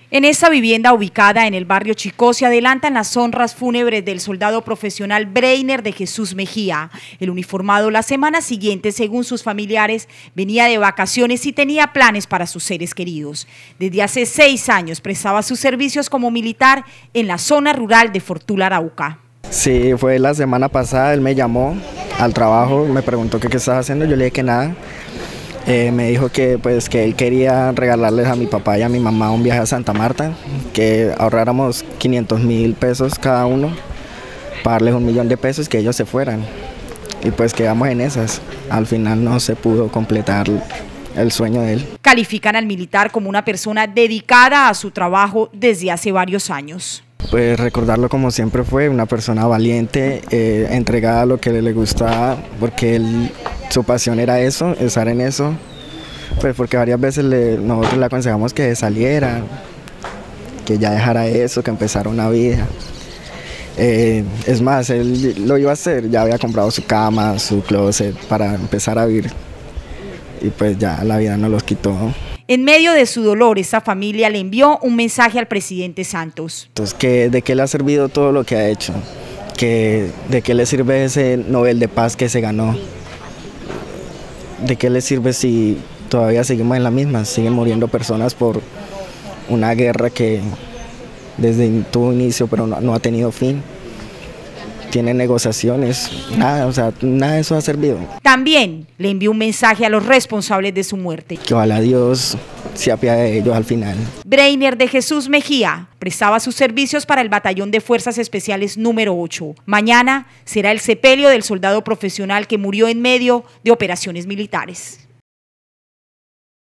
En esta vivienda ubicada en el barrio Chicó se adelantan las honras fúnebres del soldado profesional Breiner de Jesús Mejía. El uniformado la semana siguiente, según sus familiares, venía de vacaciones y tenía planes para sus seres queridos. Desde hace 6 años prestaba sus servicios como militar en la zona rural de Fortuna, Arauca. Sí, fue la semana pasada, él me llamó al trabajo, me preguntó qué estaba haciendo, yo le dije que nada. Me dijo que él quería regalarles a mi papá y a mi mamá un viaje a Santa Marta, que ahorráramos 500.000 pesos cada uno, pagarles 1.000.000 de pesos, que ellos se fueran. Y pues quedamos en esas. Al final no se pudo completar el sueño de él. Califican al militar como una persona dedicada a su trabajo desde hace varios años. Pues recordarlo como siempre fue, una persona valiente, entregada a lo que le gustaba, porque su pasión era eso, estar en eso, pues porque varias veces nosotros le aconsejamos que saliera, que ya dejara eso, que empezara una vida. Es más, él lo iba a hacer, ya había comprado su cama, su closet para empezar a vivir, y pues ya la vida nos los quitó. En medio de su dolor, esta familia le envió un mensaje al presidente Santos. Entonces, ¿de qué le ha servido todo lo que ha hecho? ¿De qué le sirve ese Nobel de Paz que se ganó? ¿De qué le sirve si todavía seguimos en la misma? Siguen muriendo personas por una guerra que tuvo inicio pero no ha tenido fin. Tiene negociaciones, nada, o sea, nada de eso ha servido. También le envió un mensaje a los responsables de su muerte. Que ojalá Dios se apiade de ellos al final. Breiner de Jesús Mejía prestaba sus servicios para el Batallón de Fuerzas Especiales número 8. Mañana será el sepelio del soldado profesional que murió en medio de operaciones militares.